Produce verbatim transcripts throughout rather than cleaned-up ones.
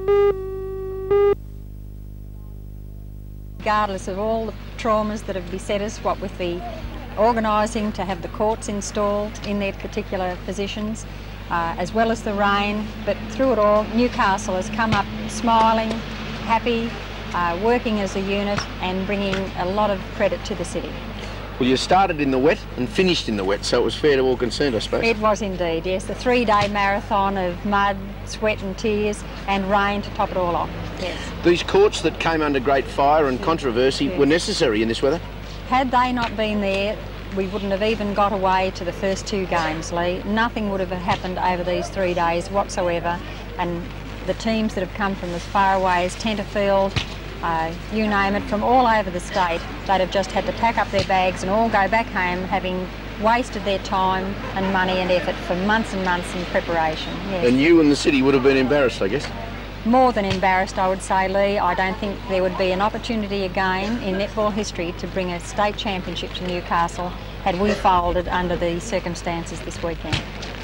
Regardless of all the traumas that have beset us, what with the organising to have the courts installed in their particular positions, uh, as well as the rain, but through it all, Newcastle has come up smiling, happy, uh, working as a unit and bringing a lot of credit to the city. Well, you started in the wet and finished in the wet, so it was fair to all concerned, I suppose. It was indeed, yes. The three-day marathon of mud, sweat and tears and rain to top it all off, yes. These courts that came under great fire and controversy yes. were necessary in this weather? Had they not been there, we wouldn't have even got away to the first two games, Lee. Nothing would have happened over these three days whatsoever, and the teams that have come from as far away as Tenterfield, Uh, you name it, from all over the state, they'd have just had to pack up their bags and all go back home, having wasted their time and money and effort for months and months in preparation. Yes. And you and the city would have been embarrassed, I guess? More than embarrassed, I would say, Lee. I don't think there would be an opportunity again in netball history to bring a state championship to Newcastle had we folded under the circumstances this weekend.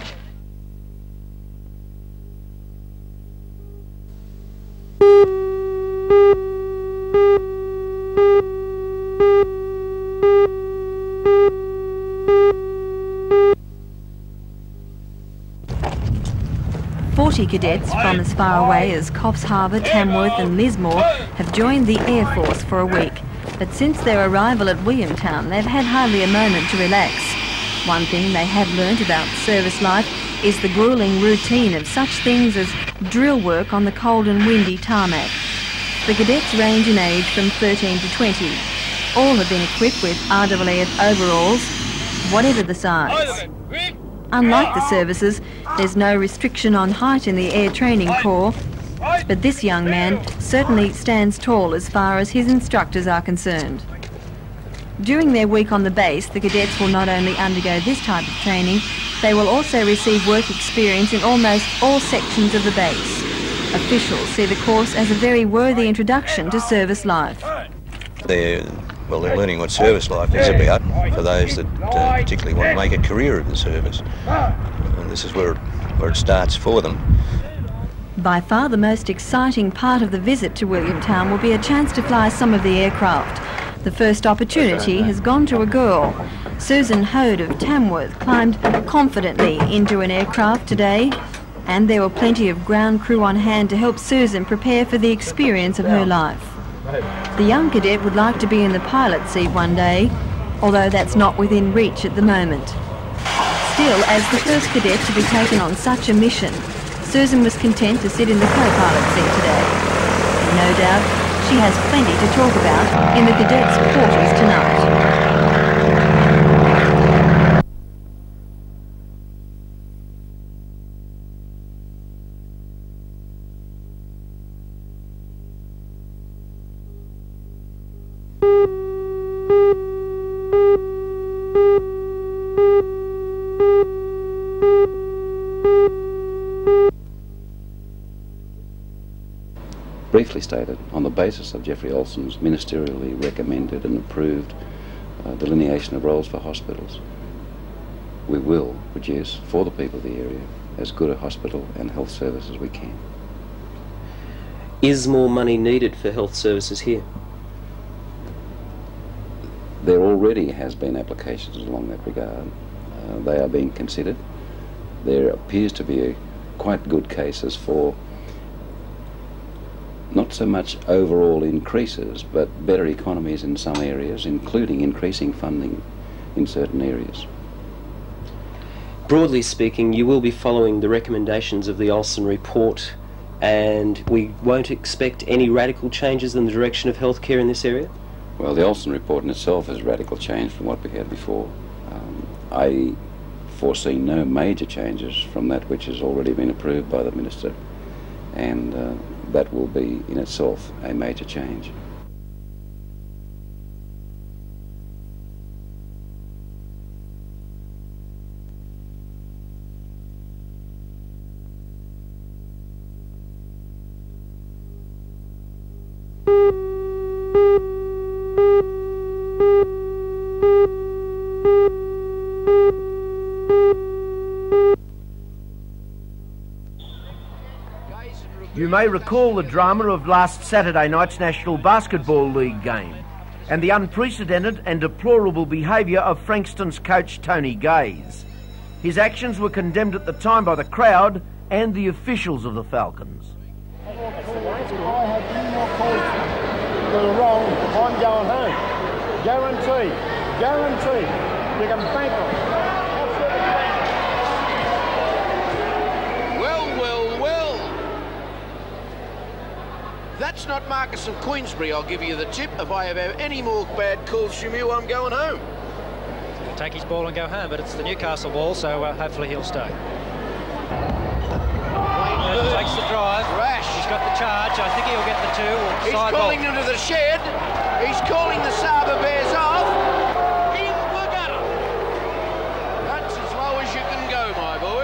forty cadets from as far away as Coffs Harbour, Tamworth and Lismore have joined the Air Force for a week. But since their arrival at Williamtown, they've had hardly a moment to relax. One thing they have learnt about service life is the gruelling routine of such things as drill work on the cold and windy tarmac. The cadets range in age from thirteen to twenty. All have been equipped with R A A F overalls, whatever the size. Unlike the services, there's no restriction on height in the Air Training Corps, but this young man certainly stands tall as far as his instructors are concerned. During their week on the base, the cadets will not only undergo this type of training, they will also receive work experience in almost all sections of the base. Officials see the course as a very worthy introduction to service life. They're, well, they're learning what service life is about for those that uh, particularly want to make a career of the service. And this is where, where it starts for them. By far the most exciting part of the visit to Williamtown will be a chance to fly some of the aircraft. The first opportunity has gone to a girl. Susan Hode of Tamworth climbed confidently into an aircraft today, and there were plenty of ground crew on hand to help Susan prepare for the experience of her life. The young cadet would like to be in the pilot seat one day, although that's not within reach at the moment. Still, as the first cadet to be taken on such a mission, Susan was content to sit in the co-pilot seat today. And no doubt, she has plenty to talk about in the cadets' quarters tonight. Briefly stated, on the basis of Jeffrey Olsen's ministerially recommended and approved uh, delineation of roles for hospitals, we will produce for the people of the area as good a hospital and health service as we can. Is more money needed for health services here? There already has been applications along that regard. Uh, they are being considered. There appears to be a quite good cases for not so much overall increases, but better economies in some areas, including increasing funding in certain areas. Broadly speaking, you will be following the recommendations of the Olsen report, and we won't expect any radical changes in the direction of healthcare in this area? Well, the Olsen report in itself is a radical change from what we had before. Um, I foresee no major changes from that which has already been approved by the Minister, and uh, that will be in itself a major change. You may recall the drama of last Saturday night's National Basketball League game and the unprecedented and deplorable behaviour of Frankston's coach Tony Gaze. His actions were condemned at the time by the crowd and the officials of the Falcons. I have any more calls that are wrong, I'm going home. Guarantee, guarantee. You can bank on it. Well, well, well. That's not Marcus of Queensbury, I'll give you the tip. If I have any more bad calls from you, I'm going home. He'll take his ball and go home, but it's the Newcastle ball, so uh, hopefully he'll stay. Uh, takes the drive. Rash. He's got the charge. I think he'll get the two. He's Side calling ball. into the shed. He's calling the Saba Bears off. In the gutter. That's as low as you can go, my boy.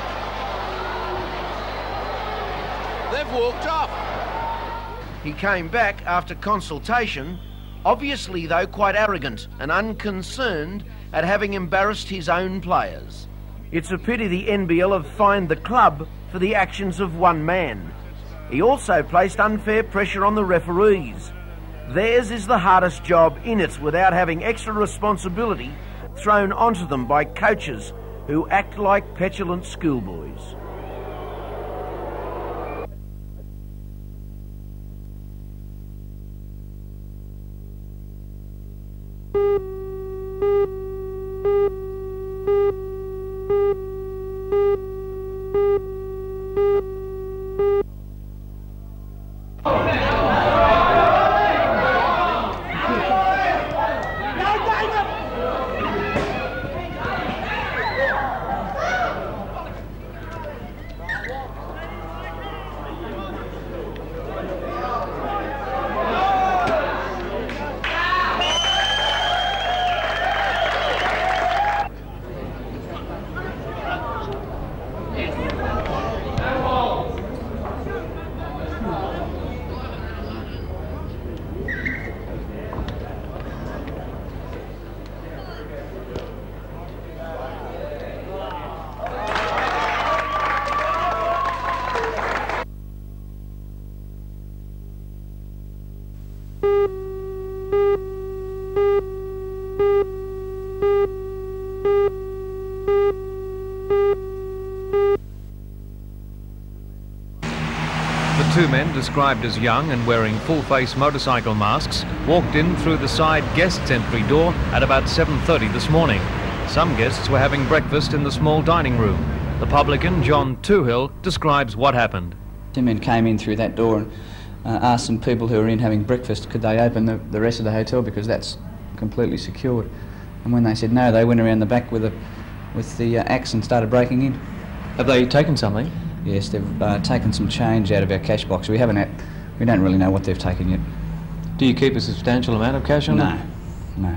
They've walked off. He came back after consultation, obviously though quite arrogant and unconcerned at having embarrassed his own players. It's a pity the N B L have fined the club for the actions of one man. He also placed unfair pressure on the referees. Theirs is the hardest job in it without having extra responsibility thrown onto them by coaches who act like petulant schoolboys. Two men, described as young and wearing full-face motorcycle masks, walked in through the side guests' entry door at about seven thirty this morning. Some guests were having breakfast in the small dining room. The publican, John Toohill, describes what happened. Two men came in through that door and uh, asked some people who were in having breakfast could they open the, the rest of the hotel because that's completely secured. And when they said no, they went around the back with, a, with the uh, axe and started breaking in. Have they taken something? Yes, they've uh, taken some change out of our cash box. We haven't had, we don't really know what they've taken yet. Do you keep a substantial amount of cash on No, them? no.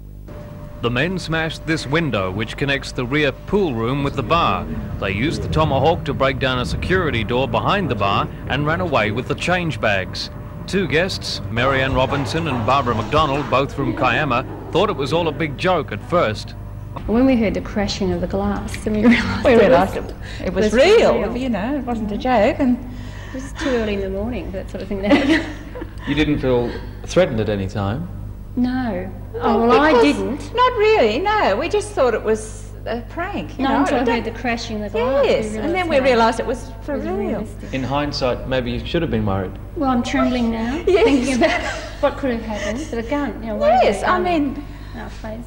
The men smashed this window which connects the rear pool room with the bar. They used the tomahawk to break down a security door behind the bar and ran away with the change bags. Two guests, Marianne Robinson and Barbara McDonald, both from Kiama, thought it was all a big joke at first. When we heard the crashing of the glass, then we realised we it, realised was, it, it was was real, real, you know, it wasn't a joke. And it was too early in the morning, that sort of thing to happen. You didn't feel threatened at any time? No. Oh, well, I didn't. Not really, no. We just thought it was a prank. You no, know? until I heard the crashing of the glass. Yes, and then we realised it was for it was real. realistic. In hindsight, maybe you should have been worried. Well, I'm trembling now, yes. thinking about what could have happened. But a gun, you know, yes, I mean... our faces.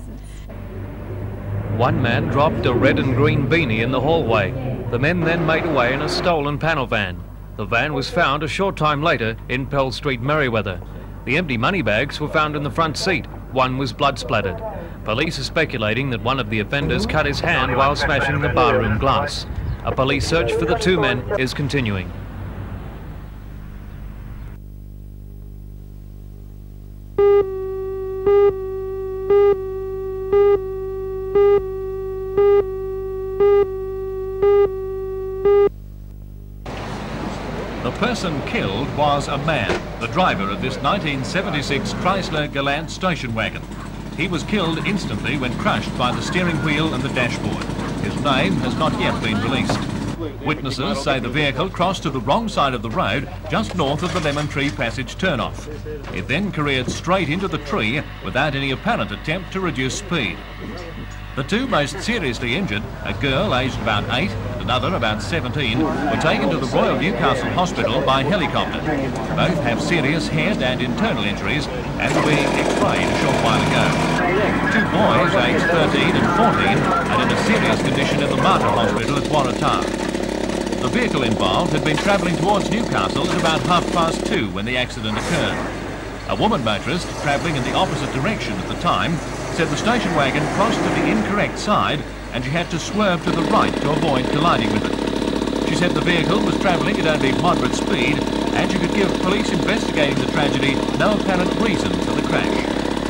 One man dropped a red and green beanie in the hallway. The men then made away in a stolen panel van. The van was found a short time later in Pell Street, Merriweather. The empty money bags were found in the front seat. One was blood-splattered. Police are speculating that one of the offenders cut his hand while smashing the barroom glass. A police search for the two men is continuing. The person killed was a man, the driver of this nineteen seventy-six Chrysler Galant station wagon. He was killed instantly when crushed by the steering wheel and the dashboard. His name has not yet been released. Witnesses say the vehicle crossed to the wrong side of the road just north of the Lemon Tree Passage turnoff. It then careered straight into the tree without any apparent attempt to reduce speed. The two most seriously injured, a girl aged about eight and another about seventeen, were taken to the Royal Newcastle Hospital by helicopter. Both have serious head and internal injuries and were being x-rayed a short while ago. Two boys, aged thirteen and fourteen, are in a serious condition at the Mater Hospital at Waratah. The vehicle involved had been travelling towards Newcastle at about half past two when the accident occurred. A woman motorist, travelling in the opposite direction at the time, said the station wagon crossed to the incorrect side and she had to swerve to the right to avoid colliding with it. She said the vehicle was travelling at only moderate speed and she could give police investigating the tragedy no apparent reason for the crash.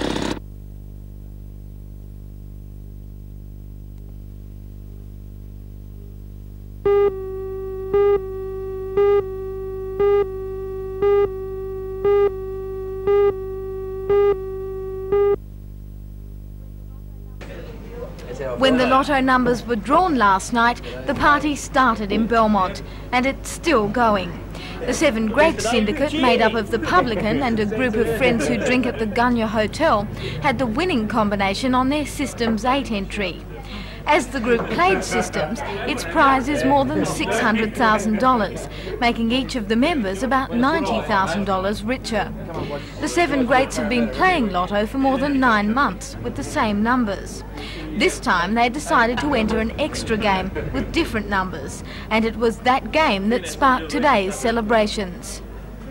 When the lotto numbers were drawn last night, the party started in Belmont, and it's still going. The Seven Great Syndicate, made up of the publican and a group of friends who drink at the Gunya Hotel, had the winning combination on their Systems eight entry. As the group played Systems, its prize is more than six hundred thousand dollars, making each of the members about ninety thousand dollars richer. The Seven Greats have been playing Lotto for more than nine months with the same numbers. This time they decided to enter an extra game with different numbers, and it was that game that sparked today's celebrations.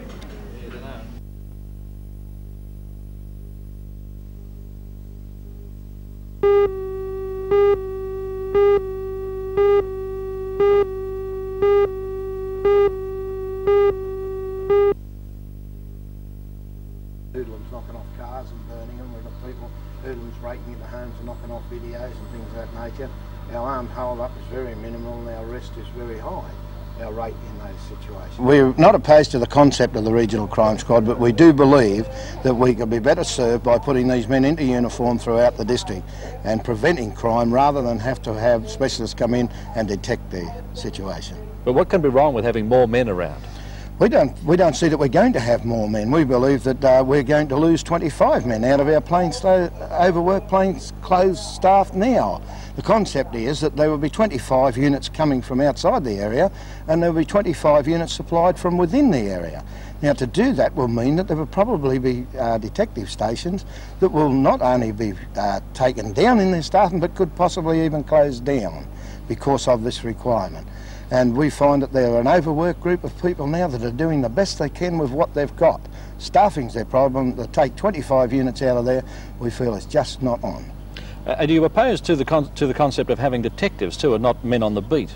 Hoodlums knocking off cars and burning them. We've got people, hoodlums breaking into homes and knocking off videos and things of that nature. Our armed hold-up is very minimal and our arrest is very high, our rate in those situations. We're not opposed to the concept of the Regional Crime Squad, but we do believe that we could be better served by putting these men into uniform throughout the district and preventing crime rather than have to have specialists come in and detect the situation. But what can be wrong with having more men around? We don't, we don't see that we're going to have more men. We believe that uh, we're going to lose twenty-five men out of our plain overworked plainclothes staff now. The concept is that there will be twenty-five units coming from outside the area and there will be twenty-five units supplied from within the area. Now, to do that will mean that there will probably be uh, detective stations that will not only be uh, taken down in their staffing but could possibly even close down because of this requirement. And we find that they're an overworked group of people now that are doing the best they can with what they've got. Staffing's their problem. To take twenty-five units out of there, we feel it's just not on. Uh, are you opposed to the con to the concept of having detectives too, and not men on the beat?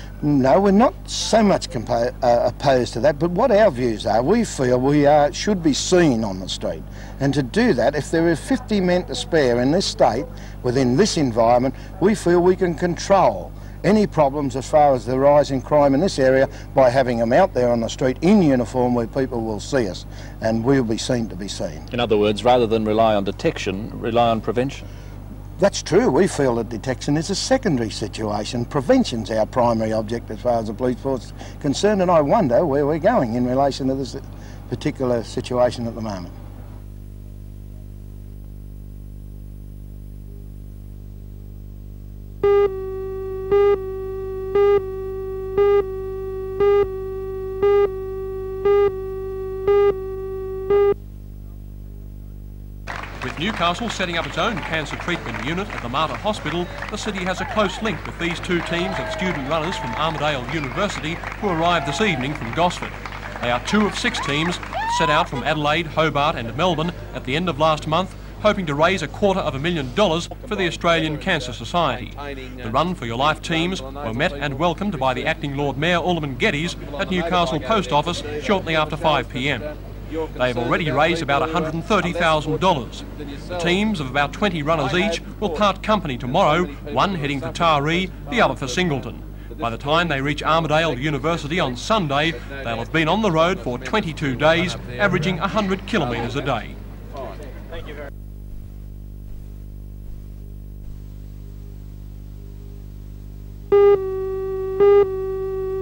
No, we're not so much compo uh, opposed to that, but what our views are, we feel we uh, should be seen on the street. And to do that, if there are fifty men to spare in this state, within this environment, we feel we can control any problems as far as the rise in crime in this area by having them out there on the street in uniform where people will see us and we'll be seen to be seen. In other words, rather than rely on detection, rely on prevention. That's true. We feel that detection is a secondary situation. Prevention's our primary object as far as the police force is concerned, and I wonder where we're going in relation to this particular situation at the moment. With Newcastle setting up its own cancer treatment unit at the Mater Hospital, the city has a close link with these two teams of student runners from Armidale University who arrived this evening from Gosford. They are two of six teams that set out from Adelaide, Hobart and Melbourne at the end of last month, hoping to raise a quarter of a million dollars for the Australian Cancer Society. The Run for Your Life teams were met and welcomed by the Acting Lord Mayor Alderman Geddes at Newcastle Post Office shortly after five p m. They've already raised about one hundred thirty thousand dollars. The teams of about twenty runners each will part company tomorrow, one heading for Taree, the other for Singleton. By the time they reach Armidale University on Sunday, they'll have been on the road for twenty-two days, averaging one hundred kilometres a day. Thank you very much.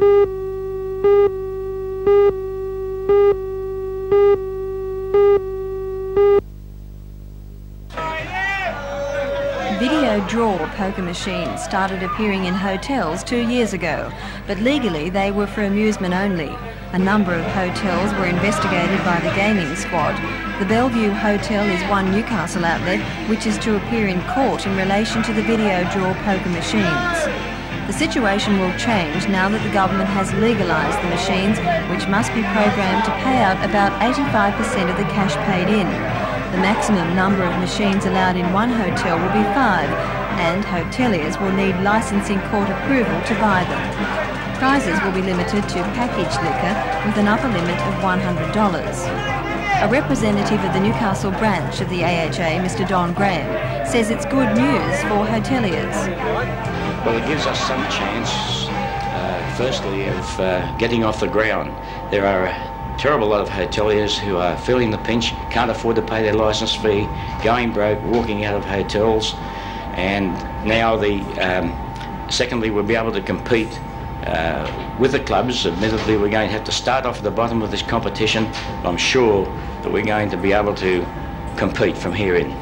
draw poker machines started appearing in hotels two years ago, but legally they were for amusement only. A number of hotels were investigated by the gaming squad. The Bellevue Hotel is one Newcastle outlet which is to appear in court in relation to the video draw poker machines. The situation will change now that the government has legalised the machines, which must be programmed to pay out about eighty-five percent of the cash paid in. The maximum number of machines allowed in one hotel will be five, and hoteliers will need licensing court approval to buy them. Prizes will be limited to packaged liquor with an upper limit of one hundred dollars. A representative of the Newcastle branch of the A H A, Mr Don Graham, says it's good news for hoteliers. Well, it gives us some chance, uh, firstly, of uh, getting off the ground. There are a terrible lot of hoteliers who are feeling the pinch, can't afford to pay their licence fee, going broke, walking out of hotels, and now the, um, secondly, we'll be able to compete uh, with the clubs. Admittedly, we're going to have to start off at the bottom of this competition. I'm sure that we're going to be able to compete from here in.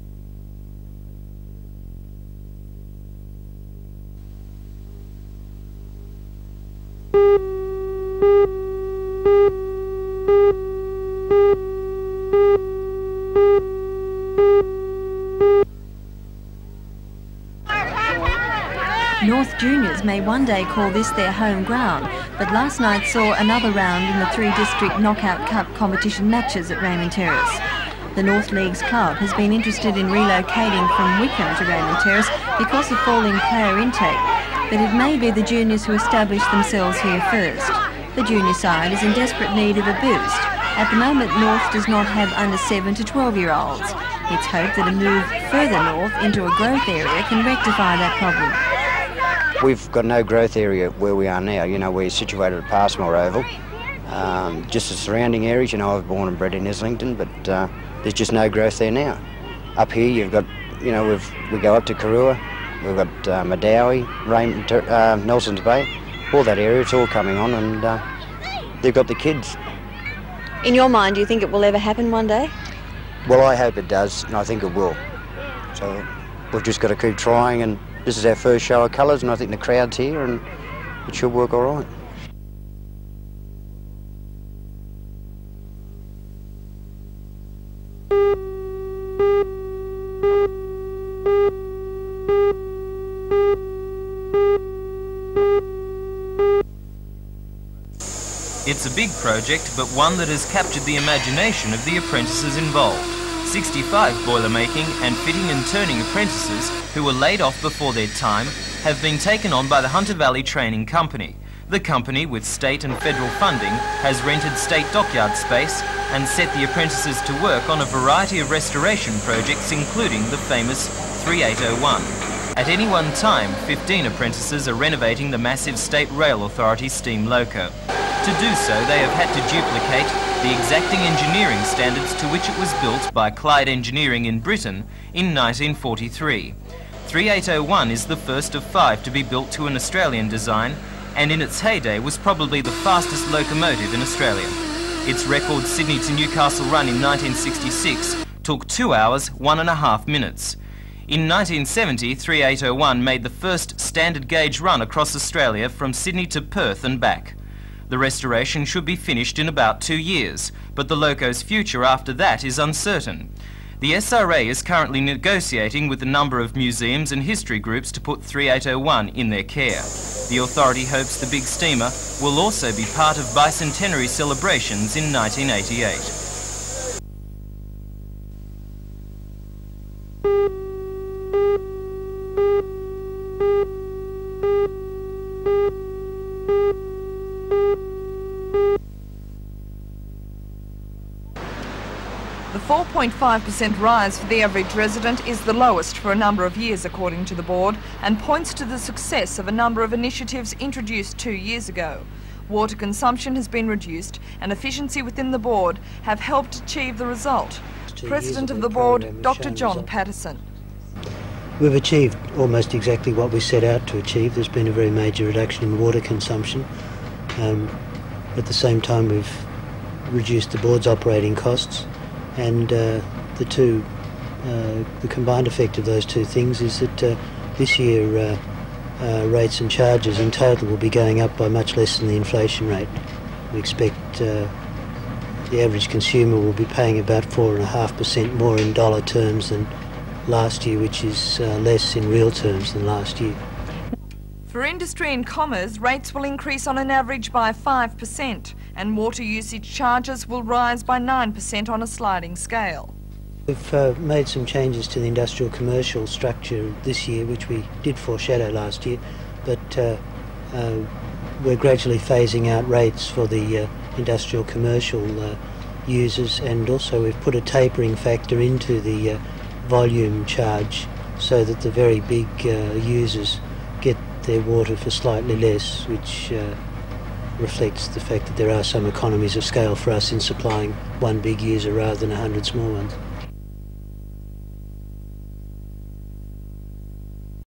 North Juniors may one day call this their home ground, but last night saw another round in the three-district Knockout Cup competition matches at Raymond Terrace. The North Leagues club has been interested in relocating from Wickham to Raymond Terrace because of falling player intake, but it may be the juniors who establish themselves here first. The junior side is in desperate need of a boost. At the moment, North does not have under seven to twelve-year-olds. It's hoped that a move further north into a growth area can rectify that problem. We've got no growth area where we are now. You know, we're situated at Passmore Oval. Um, just the surrounding areas, you know, I was born and bred in Islington, but uh, there's just no growth there now. Up here, you've got, you know, we've, we go up to Karua, we've got uh, Madawi, Raymond, uh, Nelson's Bay, all that area, it's all coming on, and uh, they've got the kids. In your mind, do you think it will ever happen one day? Well, I hope it does, and I think it will. So we've just got to keep trying, and this is our first show of colours, and I think the crowd's here, and it should work all right. It's a big project, but one that has captured the imagination of the apprentices involved. sixty-five boiler-making and fitting and turning apprentices who were laid off before their time have been taken on by the Hunter Valley Training Company. The company, with state and federal funding, has rented state dockyard space and set the apprentices to work on a variety of restoration projects, including the famous thirty-eight oh one. At any one time, fifteen apprentices are renovating the massive State Rail Authority steam loco. To do so, they have had to duplicate the exacting engineering standards to which it was built by Clyde Engineering in Britain in nineteen forty-three. thirty-eight oh one is the first of five to be built to an Australian design, and in its heyday was probably the fastest locomotive in Australia. Its record Sydney to Newcastle run in nineteen sixty-six took two hours, one and a half minutes. In nineteen seventy, thirty-eight oh one made the first standard gauge run across Australia from Sydney to Perth and back. The restoration should be finished in about two years, but the loco's future after that is uncertain. The S R A is currently negotiating with a number of museums and history groups to put thirty-eight oh one in their care. The authority hopes the big steamer will also be part of bicentenary celebrations in nineteen eighty-eight. The four point five percent rise for the average resident is the lowest for a number of years, according to the board, and points to the success of a number of initiatives introduced two years ago. Water consumption has been reduced and efficiency within the board have helped achieve the result. President of the board, Doctor John Patterson. We've achieved almost exactly what we set out to achieve. There's been a very major reduction in water consumption. Um, at the same time, we've reduced the board's operating costs, and uh, the two uh, the combined effect of those two things is that uh, this year uh, uh, rates and charges in total will be going up by much less than the inflation rate. We expect uh, the average consumer will be paying about four and a half percent more in dollar terms than last year, which is uh, less in real terms than last year. For industry and commerce, rates will increase on an average by five percent and water usage charges will rise by nine percent on a sliding scale. We've uh, made some changes to the industrial commercial structure this year, which we did foreshadow last year, but uh, uh, we're gradually phasing out rates for the uh, industrial commercial uh, users, and also we've put a tapering factor into the uh, volume charge so that the very big uh, users get their water for slightly less, which uh, reflects the fact that there are some economies of scale for us in supplying one big user rather than a hundred small ones.